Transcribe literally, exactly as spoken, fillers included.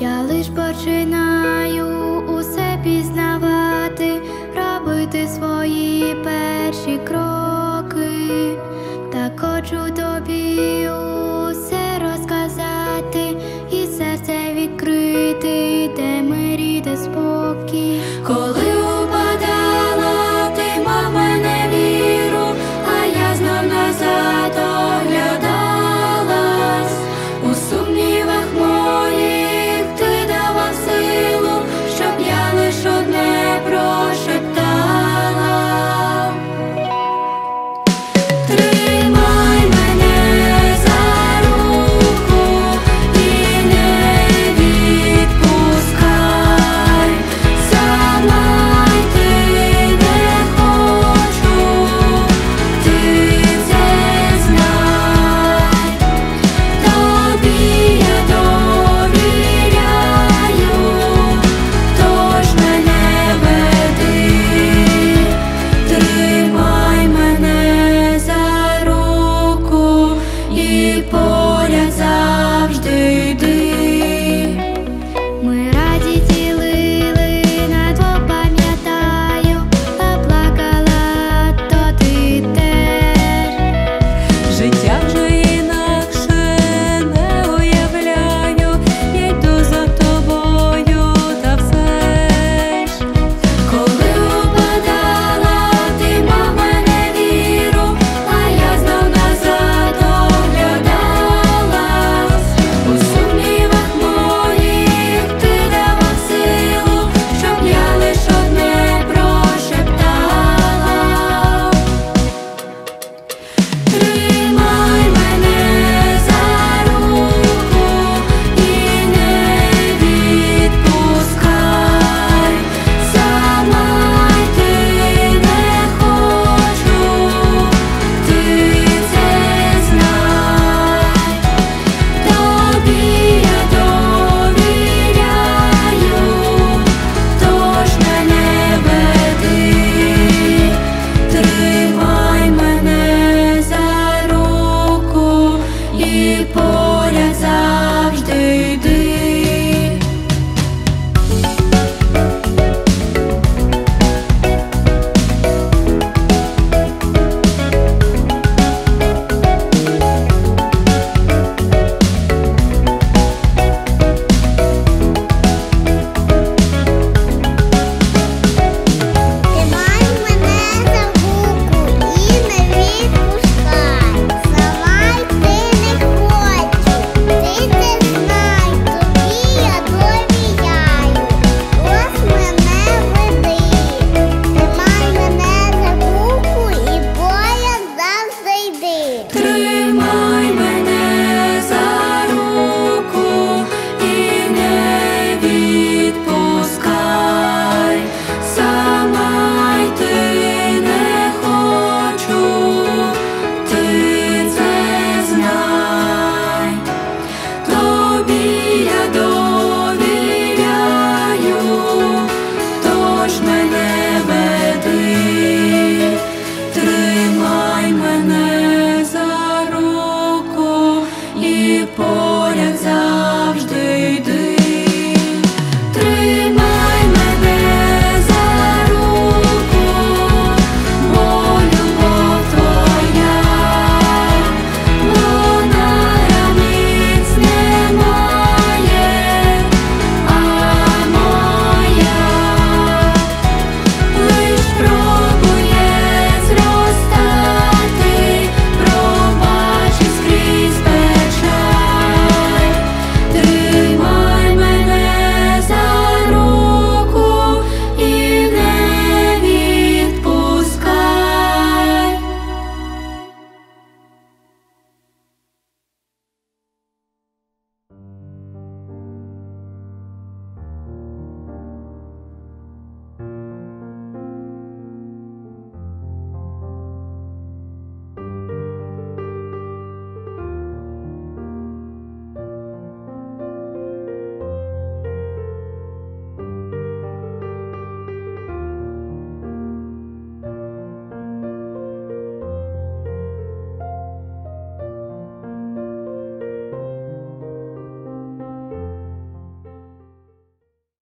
Я лиш починаю усе пізнавати, робити свої перші кроки. Так хочу тобі усе розказати і серце відкрити, де мирі, де спокій. Коли упадала, ти мав мене віру, а я знов назад оглядалась. У сумнівах моїх ти давав силу, щоб я лиш одне прошептала. Тримай мене за руку і не відпускай. Сама йти не хочу, ти це знай. Тобі я довіряю, тож мене веди. Тримай мене за руку і поряд завжди йди. Ми раді ділили, на двох пам'ятаю, а плакала то ти теж. Життя вже інакше не уявляю, я йду за тобою, та все ж. Коли упадала, ти мав мене віру, а я знов назад оглядалась. У сумнівах моїх ти давав силу, щоб я лиш одне прошептала. Тримай мене за руку і не відпускай. Сама йти не хочу, ти це знай. Тобі я довіряю, тож мене веди. Тримай мене за руку і поряд